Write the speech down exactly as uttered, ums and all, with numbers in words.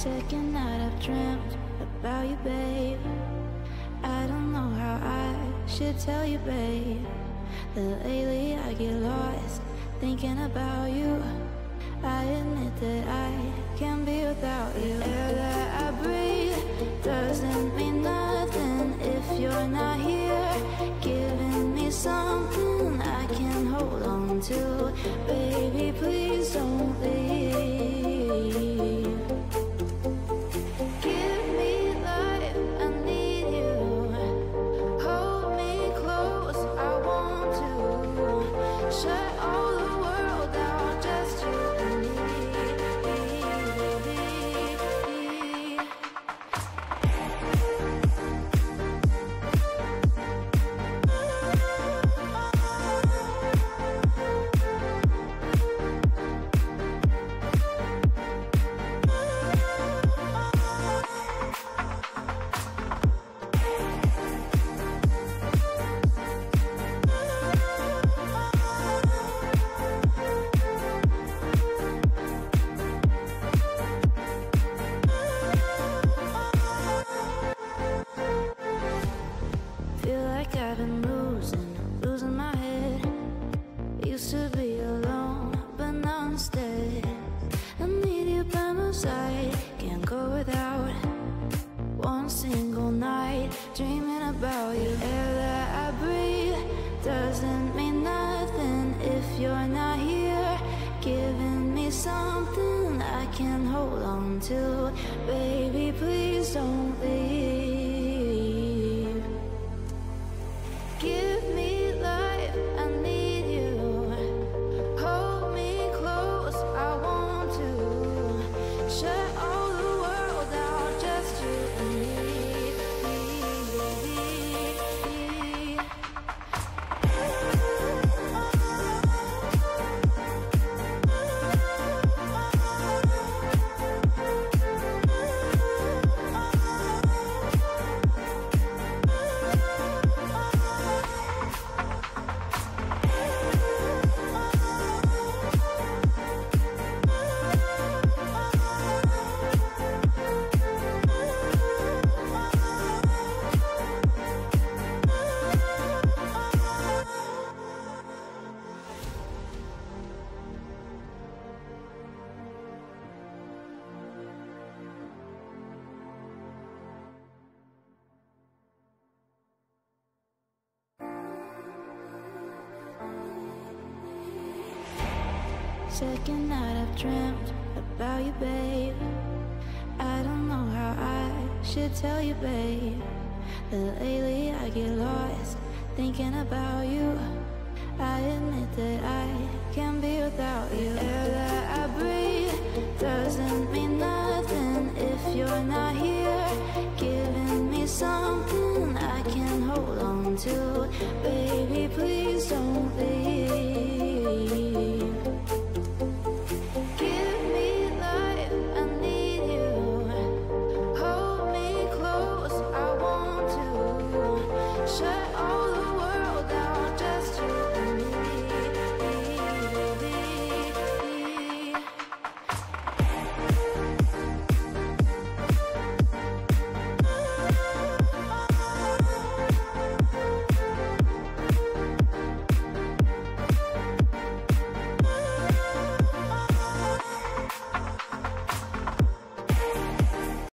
Second night I've dreamt about you, babe. I don't know how I should tell you, babe, that lately I get lost thinking about you. I admit that I can't be without you. The air that I breathe doesn't mean nothing if you're not here, giving me something I can hold on to. Baby, please don't leave. Give me life, I need you. Hold me close, I want to. Shut all the world out, just you and me, baby. Feel like I've been losing, losing my head. Used to be alone, but now instead I need you by my side. Can't go without one single night dreaming about you. Air that I breathe doesn't mean nothing if you're not here, giving me something I can hold on to. Baby, please don't leave. Give me life, I need you. Hold me close, I want to. Shut all the world out, just you and me, baby. Second night I've dreamt about you, babe. I don't know how I should tell you, babe, that lately I get lost thinking about you. I admit that I